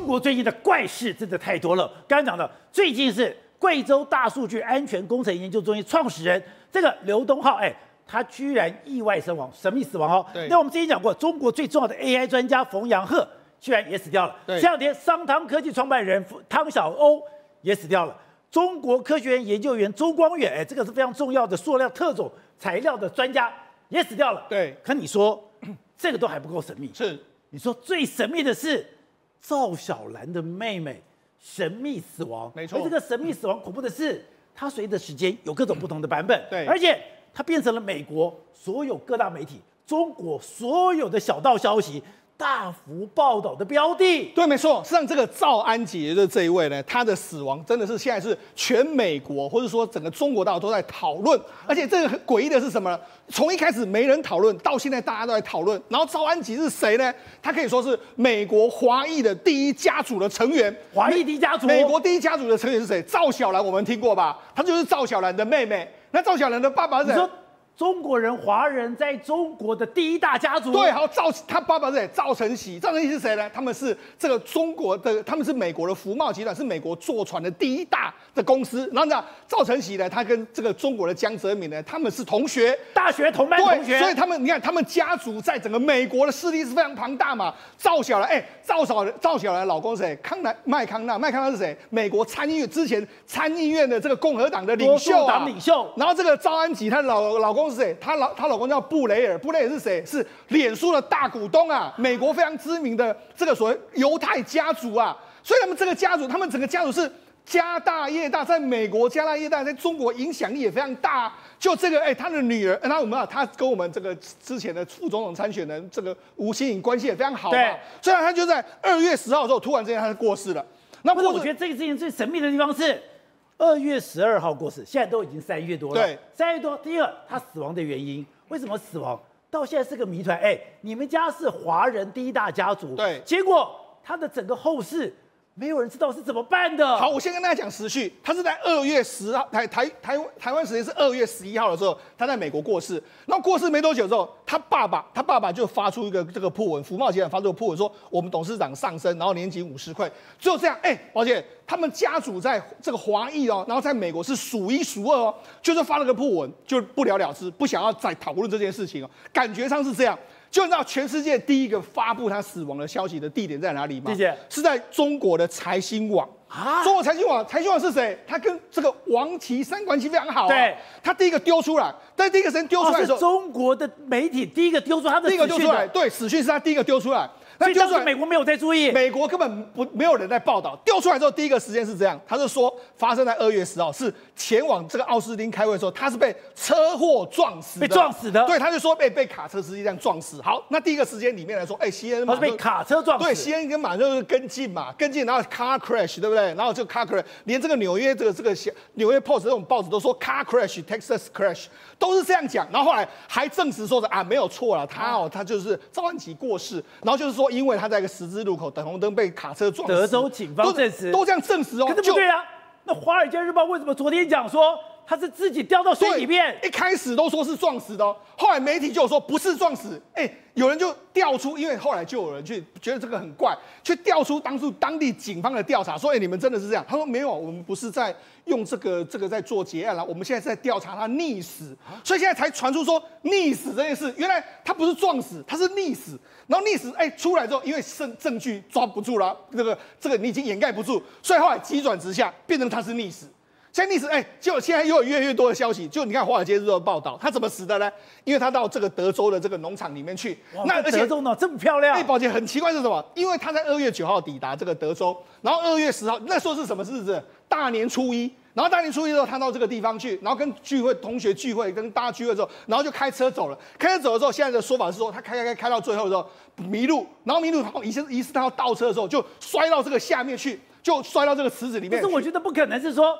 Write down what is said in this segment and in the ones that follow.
中国最近的怪事真的太多了。刚刚讲的，最近是贵州大数据安全工程研究中心创始人这个刘东浩，他居然意外身亡，神秘死亡哦。那我们之前讲过，中国最重要的 AI 专家冯阳鹤居然也死掉了。前两天，商汤科技创办人汤小欧也死掉了。中国科学院研究员周光远，这个是非常重要的塑料特种材料的专家，也死掉了。可你说这个都还不够神秘， 是你说最神秘的是赵小兰的妹妹神秘死亡， 没错。 而这个神秘死亡恐怖的是，它随着时间有各种不同的版本， 对， 而且它变成了美国所有各大媒体、中国所有的小道消息大幅报道的标的。 对，没错。实际上，这个赵安杰的这一位呢，他的死亡真的是现在是全美国或者说整个中国大陆都在讨论。而且这个很诡异的是什么呢？从一开始没人讨论，到现在大家都在讨论。然后赵安杰是谁呢？他可以说是美国华裔的第一家族的成员。 华裔第一家族， 美国第一家族的成员是谁？赵小兰，我们听过吧？她就是赵小兰的妹妹。那赵小兰的爸爸是谁？ 中国人、华人在中国的第一大家族。 对，好，他爸爸是谁？赵承禧。赵承禧是谁呢？他们是这个中国的，他们是美国的福茂集团，是美国坐船的第一大的公司。然后呢，赵承禧呢，他跟这个中国的江泽民呢，他们是同学， 大学同班同学。 所以他们，你看，他们家族在整个美国的势力是非常庞大嘛。赵小兰，赵小兰老公是谁？麦康纳是谁？美国之前参议院的这个共和党的领袖啊， 领袖。 然后这个赵安吉，她老公是谁？她老公叫布雷尔是谁？是脸书的大股东啊，美国非常知名的这个所谓犹太家族啊。所以他们这个家族，他们整个家族是家大业大，在美国家大业大，在中国影响力也非常大。就这个，他的女儿，他跟我们这个之前的副总统参选人这个吴欣颖关系也非常好嘛。虽然他就在2月10号的时候，突然之间他就过世了。 那我觉得这个事情最神秘的地方是2月12号过世，现在都已经3月多了。 对 ，3月多。第一个，他死亡的原因，为什么死亡？到现在是个谜团。你们家是华人第一大家族， 对， 结果他的整个后事没有人知道是怎么办的。 好，我先跟大家讲时序，他是在2月10号，台湾时间是2月11号的时候，他在美国过世。然后过世没多久之后，他爸爸就发出一个这个破文，福茂集团发出个破文说，我们董事长上升，然后年仅50块，只有这样。宝姐，他们家族在这个华裔然后在美国是数1数2哦，就是发了个破文，就不了了之，不想要再讨论这件事情哦，感觉上是这样。就你知道全世界第一个发布他死亡的消息的地点在哪里吗？ 谢谢。 是在中国的财新网啊。中国财新网是谁？他跟这个王岐山关系非常好啊。 对， 他第一个丢出来，但第一个时间丢出来的时候， 是中国的媒体第一个丢出他的死讯的。 对，死讯是他第一个丢出来。 所以当时美国没有在注意， 美国根本没有人在报道。丢出来之后，第一个时间是这样，他是说发生在2月10号，是前往这个奥斯汀开会的时候，他是被车祸撞死的， 被撞死的。 对，他就说被卡车司机这样撞死。好，那第一个时间里面来说，CNN 他是被卡车撞死。 对 ，CNN 跟马上就是跟进，然后 car crash 对不对？然后就 car crash， 连这个纽约纽约 Post 这种报纸都说 car crash、Texas crash 都是这样讲。然后后来还证实说没有错了，他就是赵安吉过世，然后就是说因为他在一个十字路口等红灯被卡车撞死。 德州警方证实都这样证实哦。 可是不对啊，那《华尔街日报》为什么昨天讲说他是自己掉到水里面？ 一开始都说是撞死的哦，后来媒体就说不是撞死，有人就调出，因为后来就有人去觉得这个很怪，去调出当地警方的调查，说你们真的是这样？他说没有，我们不是在用这个在做结案了，我们现在是在调查他溺死，所以现在才传出说溺死这件事，原来他不是撞死，他是溺死，然后溺死出来之后，因为证据抓不住了，这个你已经掩盖不住，所以后来急转直下，变成他是溺死。现在历史，结果现在又有越来越多的消息。就你看《华尔街日报》报道，他怎么死的呢？因为他到这个德州的这个农场里面去。 那而且德州呢这么漂亮。 宝姐很奇怪是什么？因为他在2月9号抵达这个德州，然后2月10号那时候是什么日子？大年初一。然后大年初一的时候，他到这个地方去，然后跟同学聚会，跟大家聚会之后，然后就开车走了。开车走的时候，现在的说法是说，他开到最后的时候迷路，然后迷路疑似他要倒车的时候，就摔到这个下面去，就摔到这个池子里面。 可是我觉得不可能是说。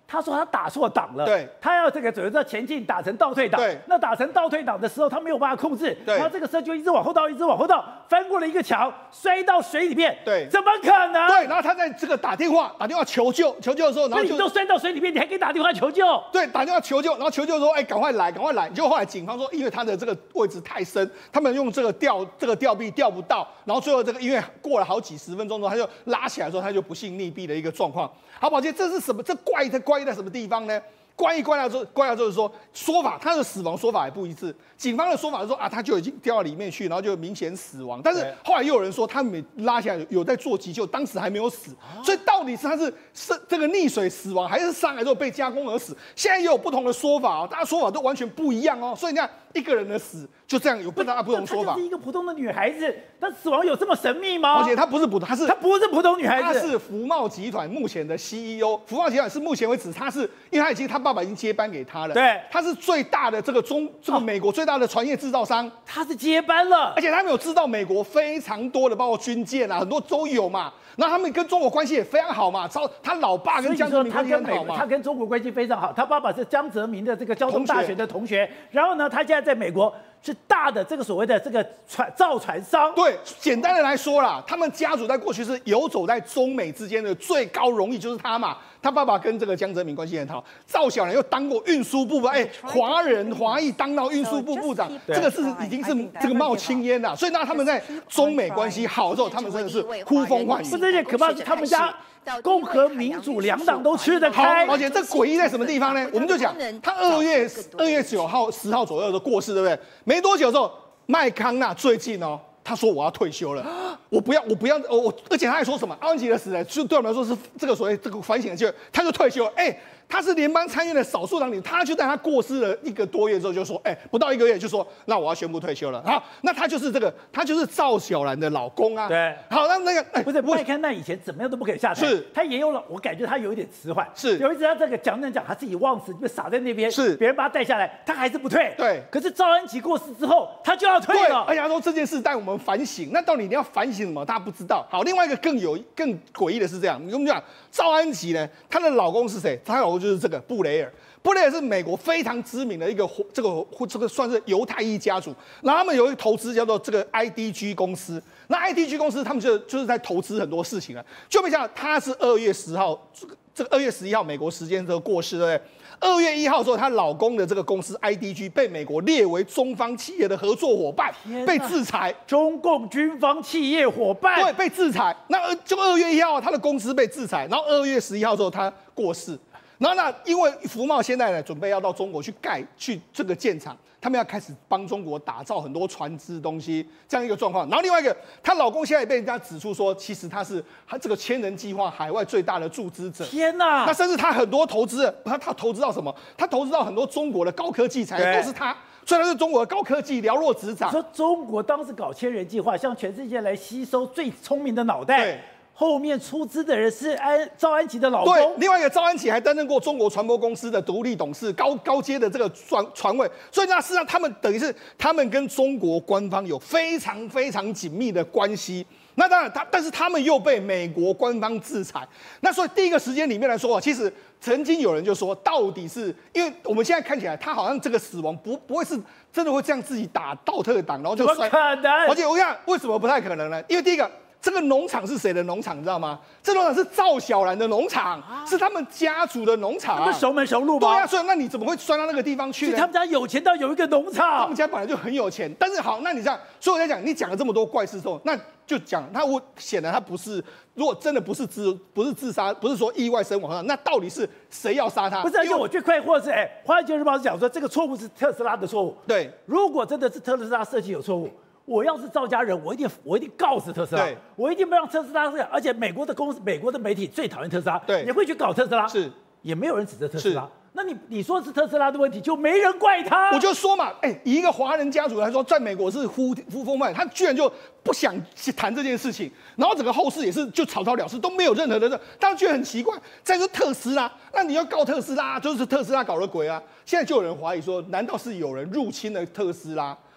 他说他打错档了， 对， 他要这个左右这前进打成倒退档， 对， 那打成倒退档的时候，他没有办法控制， 对， 然后这个车就一直往后倒，一直往后倒，翻过了一个桥，摔到水里面， 对， 怎么可能？ 对，然后他在这个打电话求救的时候，然后你都摔到水里面，你还可以打电话求救？ 对，打电话求救，然后求救说，哎，赶快来，赶快来！结果后来警方说，因为他的这个位置太深，他们用这个吊臂吊不到，然后最后这个因为过了好几十分钟之后，他就拉起来的时候，他就不幸溺毙的一个状况。好，宝杰，这是什么？这怪在什么地方呢？关于之后就是说说法，他的死亡说法也不一致。警方的说法是说啊，他就已经掉到里面去，然后就明显死亡。但是后来又有人说，他们拉起来有在做急救，当时还没有死。所以到底是他是这个溺水死亡，还是上来之后被加工而死？现在也有不同的说法哦，大家说法都完全不一样哦。所以你看一个人的死就这样有不同说法。 她就是一个普通的女孩子，她死亡有这么神秘吗？ 而且她不是普通，她不是普通女孩子， 她是福茂集团目前的 CEO。福茂集团是目前为止，因为他爸爸已经接班给他了， 对， 他是最大的这个美国最大的船业制造商， 他是接班了， 而且他们有制造美国非常多的，包括军舰啊，很多都有嘛。然后他们跟中国关系也非常好嘛，他老爸跟江泽民关系很好嘛， 他跟中国关系非常好，他爸爸是江泽民的这个交通大学的同学，然后呢，他现在在美国是大的这个所谓的这个造船商。 对，简单的来说啦，他们家族在过去是游走在中美之间的最高荣誉，就是他嘛。他爸爸跟这个江泽民关系很好，赵小兰又当过运输部，华裔当到运输部部长，这个是已经是这个冒青烟了。所以那他们在中美关系好之后，他们真的是呼风唤雨。 不是，这可怕是他们家共和民主两党都吃得开。 而且这诡异在什么地方呢？我们就讲他2月9号、10号左右的过世，对不对？没多久之后，麦康纳最近他说我要退休了，我不要，而且他还说什么？阿文吉的死就对我们来说是这个所谓这个反省的机会，他就退休了。他是联邦参议院的少数党领，他就在他过世了1个多月之后就说，不到1个月就说，那我要宣布退休了。好，那他就是赵小兰的老公啊。 对， 好，那个不是麦康奈以前怎么样都不可以下台， 是， 他也有了，我感觉他有一点迟缓， 是， 有一次他这个讲他自己忘词，就撒在那边， 是， 别人把他带下来，他还是不退。 对， 可是赵安琪过世之后，他就要退了。 而且他说这件事带我们反省，那到底你要反省什么？大家不知道。好，另外一个更诡异的是这样，我们讲赵安琪呢，她的老公是谁？她老公就是这个布雷尔。布雷尔是美国非常知名的一个这个算是犹太裔家族，然后他们有一个投资叫做这个 IDG 公司，那 IDG 公司他们就是在投资很多事情了，就没想到他是2月10号，这个2月11号美国时间这个过世，对不对？2月1号的时候，她老公的这个公司 IDG 被美国列为中方企业的合作伙伴，被制裁。 中共军方企业伙伴， 对，被制裁。那就2月1号，他的公司被制裁，然后2月11号之后他过世。然后因为福茂现在呢准备要到中国去这个建厂，他们要开始帮中国打造很多船只东西这样一个状况。然后另外一个，她老公现在也被人家指出说，其实他是这个千人计划海外最大的注资者。 天哪！ 那甚至他很多投资，他投资到什么？他投资到很多中国的高科技产业，都是他。所以他是中国的高科技了若指掌。 说中国当时搞千人计划，向全世界来吸收最聪明的脑袋。对。后面出资的人是赵安琪的老公。 对，另外一个赵安琪还担任过中国船舶公司的独立董事，高阶的这个船位。所以那事实上，他们等于是他们跟中国官方有非常非常紧密的关系。那当然，但是他们又被美国官方制裁。那所以第一个时间里面来说，其实曾经有人就说，到底是因为我们现在看起来，他好像这个死亡不会是真的会这样自己打倒特党，然后就摔。 怎么可能？ 而且我看为什么不太可能呢？因为第一个。这个农场是谁的农场？你知道吗？这农场是赵小兰的农场，是他们家族的农场。 他们熟门熟路吗？ 对啊，所以那你怎么会钻到那个地方去呢？ 他们家有钱到有一个农场。 他们家本来就很有钱，但是好，那你这样，所以我在讲，你讲了这么多怪事之后，那就讲我显然他不是，如果真的不是自杀，不是说意外身亡，那到底是谁要杀他？ 不是，而且我最快活的是，《华尔街日报》是讲说这个错误是特斯拉的错误。 对， 如果真的是特斯拉设计有错误。我要是赵家人，我一定告死特斯拉，我一定不让特斯拉这样。而且美国的媒体最讨厌特斯拉，也会去搞特斯拉， 是也没有人指责特斯拉。那你说是特斯拉的问题，就没人怪他。 我就说嘛，以一个华人家族来说，在美国是呼风唤雨，他居然就不想谈这件事情，然后整个后事也是就草草了事，都没有任何的，大家觉得很奇怪。再说特斯拉，那你要告特斯拉，就是特斯拉搞的鬼啊！现在就有人怀疑说，难道是有人入侵了特斯拉？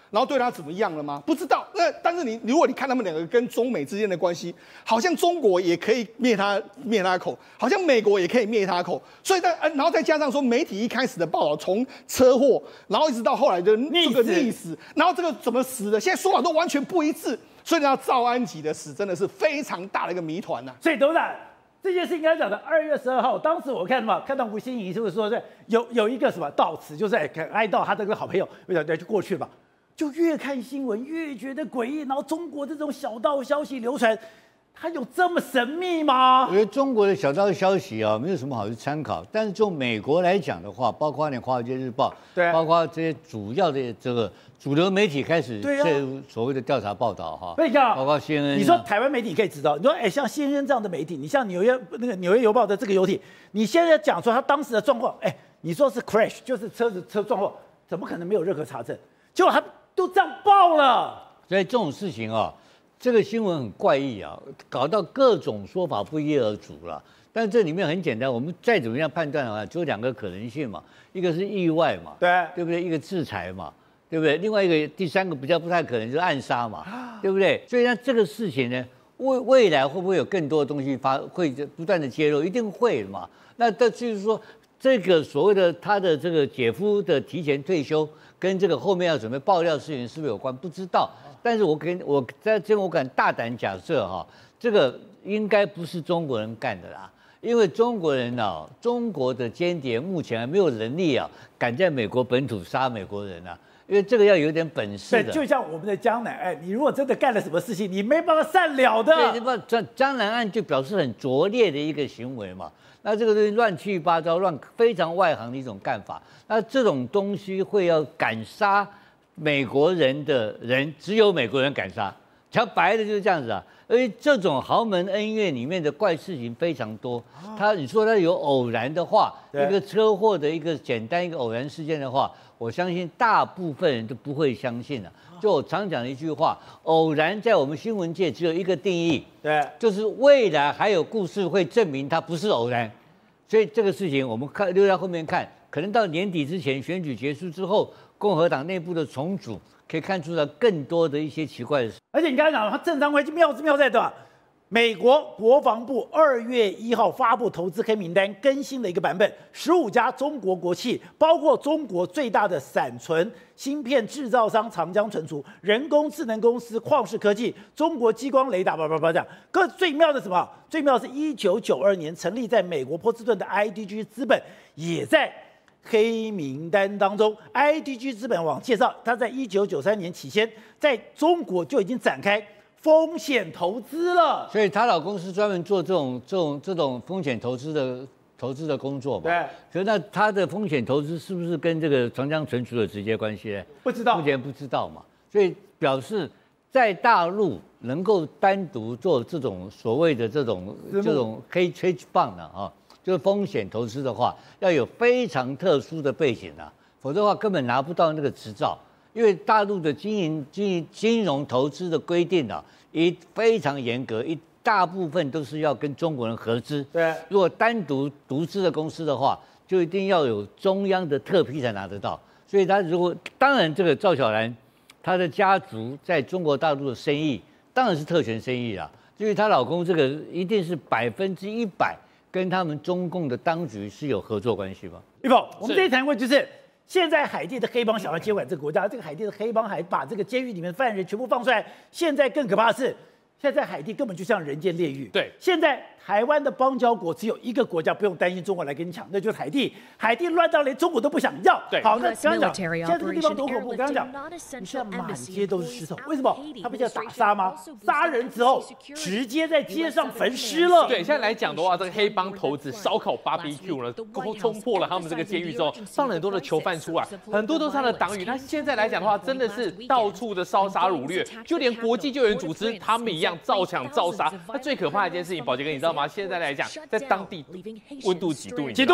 然后对他怎么样了吗？不知道。但是如果你看他们两个跟中美之间的关系，好像中国也可以灭他口，好像美国也可以灭他口。所以然后再加上说媒体一开始的报道，从车祸，然后一直到后来的这个溺死，然后这个怎么死的，现在说法都完全不一致。所以呢，赵安吉的死真的是非常大的一个谜团呐。 所以董事长，这件事应该讲的2月12号，当时我看到吴欣怡是不是说有一个什么悼词，就是哀悼他这个好朋友，就过去了吧。就越看新闻越觉得诡异，然后中国这种小道消息流传，它有这么神秘吗？ 我觉得中国的小道消息啊，没有什么好去参考。但是就美国来讲的话，包括连《华尔街日报》， 对， 包括这些主要的这个主流媒体开始介入所谓的调查报道哈。包括 CNN， 你说台湾媒体可以知道，你说像 CNN 这样的媒体，你像纽约邮报的这个游艇，你现在讲说他当时的状况，你说是 crash， 就是车撞祸，怎么可能没有任何查证？结果他都这样报了。 所以这种事情啊，这个新闻很怪异啊，搞到各种说法不一而足了。但这里面很简单，我们再怎么样判断的话，只有2个可能性嘛，一个是意外嘛，对不对？一个制裁嘛，对不对？另外一个第3个比较不太可能就是暗杀嘛，对不对？所以呢，这个事情呢，未来会不会有更多的东西会不断的揭露？一定会嘛。那这就是说，这个所谓的他的这个姐夫的提前退休，跟这个后面要准备爆料的事情是不是有关？不知道。但是我在这我敢大胆假设哈，这个应该不是中国人干的啦，因为中国人啊，中国的间谍目前还没有能力啊，敢在美国本土杀美国人啊，因为这个要有点本事的。 对，就像我们的江南，你如果真的干了什么事情，你没办法善了的。 对，江南案就表示很拙劣的一个行为嘛。那这个东西乱七八糟、非常外行的一种干法。那这种东西会要敢杀美国人的人，只有美国人敢杀。讲白的就是这样子啊。而且这种豪门恩怨里面的怪事情非常多。你说他有偶然的话，一个车祸的一个简单一个偶然事件的话，我相信大部分人都不会相信的。就我常讲的一句话，偶然在我们新闻界只有一个定义， 对， 就是未来还有故事会证明它不是偶然。所以这个事情我们留在后面看，可能到年底之前选举结束之后，共和党内部的重组可以看出来更多的一些奇怪的事。 而且你刚才讲了，他郑章辉就妙在对吧？美国国防部2月1号发布投资黑名单，更新了一个版本，15家中国国企，包括中国最大的闪存芯片制造商长江存储、人工智能公司旷视科技、中国激光雷达，这样。最妙的什么？最妙的是1992年成立在美国波士顿的 IDG 资本，也在黑名单当中。IDG 资本网介绍，它在1993年起先在中国就已经展开风险投资了， 所以她老公是专门做这种风险投资的工作嘛？ 对。 可是那他的风险投资是不是跟这个长江存储有直接关系呢？ 不知道， 目前不知道嘛。所以表示在大陆能够单独做这种所谓的这种hedge fund 啊，就是风险投资的话，要有非常特殊的背景啊，否则的话根本拿不到那个执照。因为大陆的金融投资的规定啊，非常严格，大部分都是要跟中国人合资。 对， 如果单独独资的公司的话，就一定要有中央的特批才拿得到。所以他当然这个赵小兰，她的家族在中国大陆的生意当然是特权生意啦，因为她老公这个一定是100%跟他们中共的当局是有合作关系吧？ 玉凤，我们这一谈过就是。现在海地的黑帮想要接管这个国家，这个海地的黑帮还把这个监狱里面犯人全部放出来。现在更可怕的是，现在海地根本就像人间炼狱。 对， 现在台湾的邦交国只有一个国家不用担心中国来跟你抢，那就是海地。海地乱到连中国都不想要。 对， 好，那刚刚讲，现在这个地方多恐怖。刚刚讲，你现在满街都是尸首，为什么？他不是要打杀吗？杀人之后直接在街上焚尸了。 对，现在来讲的话，这个黑帮头子烧烤 BBQ 呢，冲破了他们这个监狱之后，放了很多的囚犯出来，很多都是他的党羽。那现在来讲的话，真的是到处的烧杀掳掠，就连国际救援组织他们一样照抢照杀。那最可怕的一件事情，宝杰哥你知道吗？现在来讲，在当地温度几度？ 几度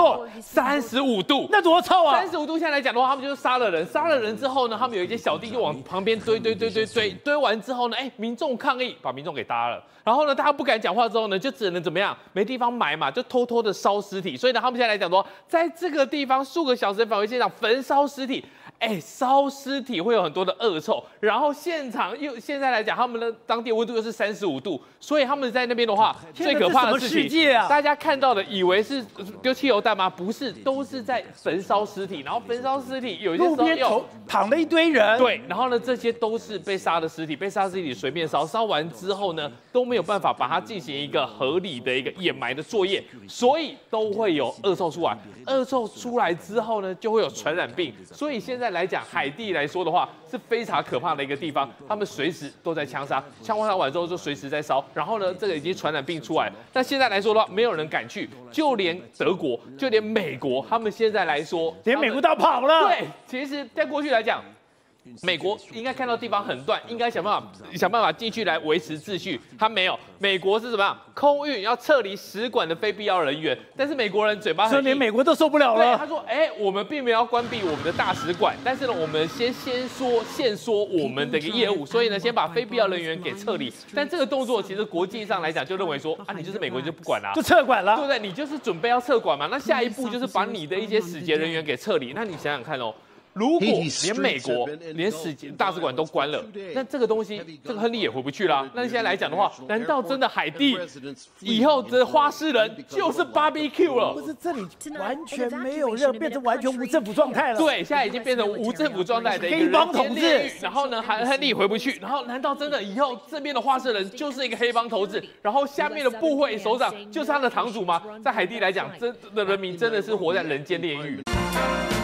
？35度。 那多臭啊 ！35度现在来讲的话，他们就是杀了人，杀了人之后呢，他们有一些小弟就往旁边堆完之后呢，民众抗议，把民众给打了。然后呢，大家不敢讲话之后呢，就只能怎么样？没地方埋嘛，就偷偷的烧尸体。所以呢，他们现在来讲说，在这个地方数个小时的范围现场焚烧尸体。 烧尸体会有很多的恶臭，然后现在来讲，他们的当地温度又是35度，所以他们在那边的话，最可怕的事情，大家看到的以为是丢汽油弹吗？不是，都是在焚烧尸体，然后焚烧尸体有一些时候又躺了一堆人， 对，然后呢，这些都是被杀的尸体，被杀的尸体随便烧，烧完之后呢，都没有办法把它进行一个合理的一个掩埋的作业，所以都会有恶臭出来。恶臭出来之后呢，就会有传染病，所以现在来讲，海地来说的话是非常可怕的一个地方，他们随时都在枪杀，枪杀完之后就随时在烧，然后呢，这个已经传染病出来了。但现在来说的话，没有人敢去，就连德国，就连美国，他们现在来说， 连美国都跑了。 对，其实在过去来讲，美国应该看到地方很乱，应该想办法进去来维持秩序。他没有，美国是怎么样？空运要撤离使馆的非必要人员，但是美国人嘴巴很硬， 所以连美国都受不了了。 对，他说：“我们并没有要关闭我们的大使馆，但是呢，我们先说我们的一个业务，所以呢，先把非必要人员给撤离。但这个动作其实国际上来讲，就认为说你就是美国，你就不管啦， 就撤馆了， 对不对？你就是准备要撤馆嘛。那下一步就是把你的一些使节人员给撤离。那你想想看哦。”如果连美国连大使馆都关了，那这个东西，这个亨利也回不去啦。那现在来讲的话，难道真的海地以后的花诗人就是 BBQ 了？ 不是，这里完全没有变成完全无政府状态了。 对，现在已经变成无政府状态的一个黑帮统治。 然后呢，亨利回不去。然后难道真的以后这边的花诗人就是一个黑帮头子？然后下面的部会首长就是他的堂主吗？在海地来讲，真的人民真的是活在人间炼狱。